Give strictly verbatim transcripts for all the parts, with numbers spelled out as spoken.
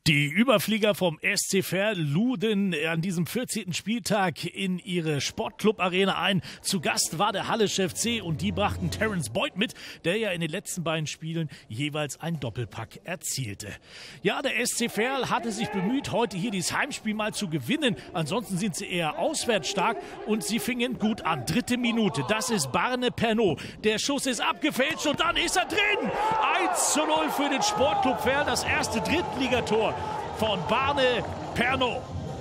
Die Überflieger vom S C Verl luden an diesem vierzehnten Spieltag in ihre Sportclub-Arena ein. Zu Gast war der Hallesch F C und die brachten Terence Boyd mit, der ja in den letzten beiden Spielen jeweils ein Doppelpack erzielte. Ja, der S C Verl hatte sich bemüht, heute hier dieses Heimspiel mal zu gewinnen. Ansonsten sind sie eher auswärts stark und sie fingen gut an. Dritte Minute, das ist Barne Pernot. Der Schuss ist abgefälscht und dann ist er drin. eins zu null für den Sportclub Verl, das erste Drittligator von Barne Pernot.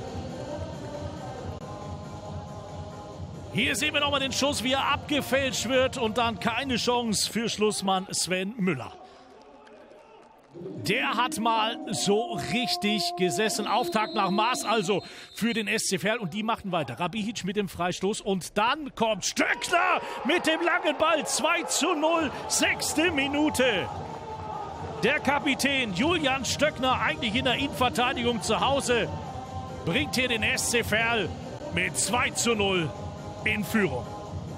Hier sehen wir nochmal den Schuss, wie er abgefälscht wird und dann keine Chance für Schlussmann Sven Müller. Der hat mal so richtig gesessen. Auftakt nach Maß also für den S C Verl und die machten weiter. Rabihic mit dem Freistoß und dann kommt Stöckner mit dem langen Ball. zwei zu null, sechste Minute. Der Kapitän Julian Stöckner, eigentlich in der Innenverteidigung zu Hause, bringt hier den S C Verl mit zwei zu null in Führung.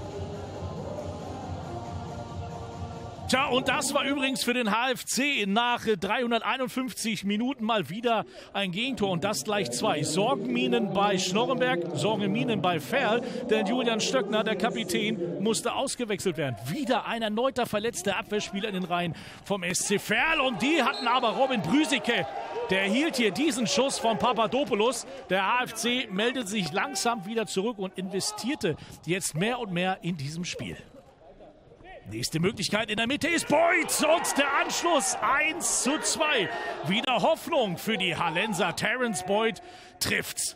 Tja, und das war übrigens für den H F C nach dreihunderteinundfünfzig Minuten mal wieder ein Gegentor und das gleich zwei. Sorgenminen bei Schnorrenberg, Sorgenminen bei Verl, denn Julian Stöckner, der Kapitän, musste ausgewechselt werden. Wieder ein erneuter verletzter Abwehrspieler in den Reihen vom S C Verl und die hatten aber Robin Brüsicke. Der hielt hier diesen Schuss von Papadopoulos. Der H F C meldet sich langsam wieder zurück und investierte jetzt mehr und mehr in diesem Spiel. Nächste Möglichkeit in der Mitte ist Boyd und der Anschluss eins zu zwei. Wieder Hoffnung für die Hallenser. Terence Boyd trifft.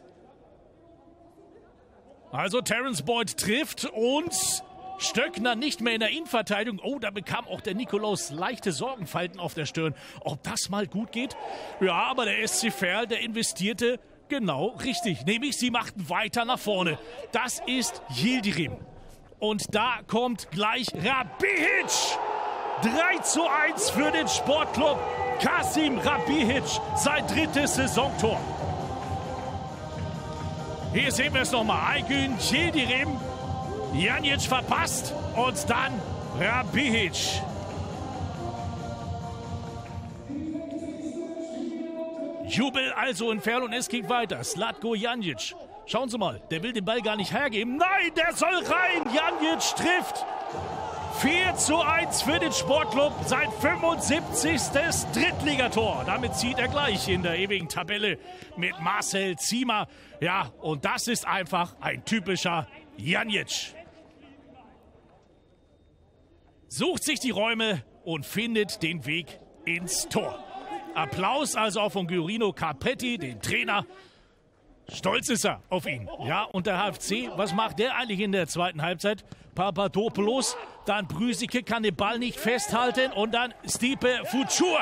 Also Terence Boyd trifft und Stöckner nicht mehr in der Innenverteidigung. Oh, da bekam auch der Nikolaus leichte Sorgenfalten auf der Stirn. Ob das mal gut geht? Ja, aber der S C Verl, der investierte genau richtig. Nämlich sie machten weiter nach vorne. Das ist Yildirim. Und da kommt gleich Rabihic. drei zu eins für den Sportclub Kasim Rabihic. Sein drittes Saisontor. Hier sehen wir es nochmal. Aygün Yildirim. Janic verpasst. Und dann Rabihic. Jubel also in Verl und es geht weiter. Zlatko Janic. Schauen Sie mal, der will den Ball gar nicht hergeben. Nein, der soll rein. Janic trifft. vier zu eins für den Sportclub. Sein fünfundsiebzigsten Drittligator. Damit zieht er gleich in der ewigen Tabelle mit Marcel Ziemer. Ja, und das ist einfach ein typischer Janic. Sucht sich die Räume und findet den Weg ins Tor. Applaus also auch von Giorino Capretti, den Trainer. Stolz ist er auf ihn. Ja, und der H F C, was macht der eigentlich in der zweiten Halbzeit? Papadopoulos, dann Brüsicke kann den Ball nicht festhalten und dann Stipe Futur.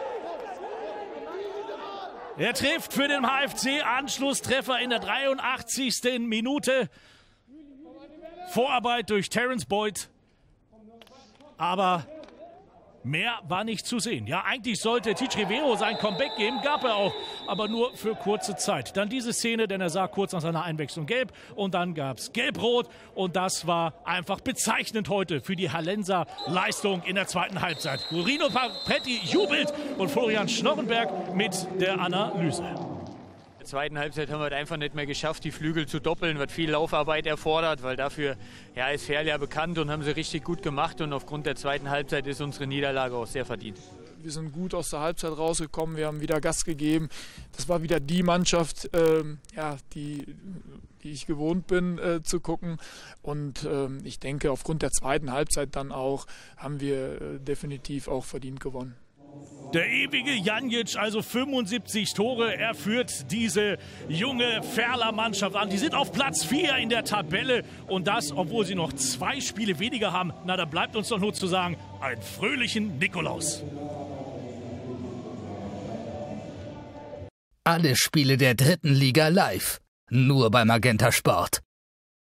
Er trifft für den H F C, Anschlusstreffer in der dreiundachtzigsten Minute. Vorarbeit durch Terence Boyd, aber mehr war nicht zu sehen. Ja, eigentlich sollte Tic Rivero sein Comeback geben, gab er auch, aber nur für kurze Zeit. Dann diese Szene, denn er sah kurz nach seiner Einwechslung gelb und dann gab es gelb-rot und das war einfach bezeichnend heute für die Hallenser Leistung in der zweiten Halbzeit. Giorino Capretti jubelt und Florian Schnorrenberg mit der Analyse. In der zweiten Halbzeit haben wir es einfach nicht mehr geschafft, die Flügel zu doppeln, wird viel Laufarbeit erfordert, weil dafür ja, ist Verl ja bekannt und haben sie richtig gut gemacht und aufgrund der zweiten Halbzeit ist unsere Niederlage auch sehr verdient. Wir sind gut aus der Halbzeit rausgekommen, wir haben wieder Gas gegeben. Das war wieder die Mannschaft, ähm, ja, die, die ich gewohnt bin äh, zu gucken und ähm, ich denke, aufgrund der zweiten Halbzeit dann auch haben wir äh, definitiv auch verdient gewonnen. Der ewige Janic, also fünfundsiebzig Tore, er führt diese junge Verler Mannschaft an. Die sind auf Platz vier in der Tabelle und das, obwohl sie noch zwei Spiele weniger haben. Na, da bleibt uns doch nur zu sagen, einen fröhlichen Nikolaus. Alle Spiele der dritten Liga live, nur bei Magenta Sport.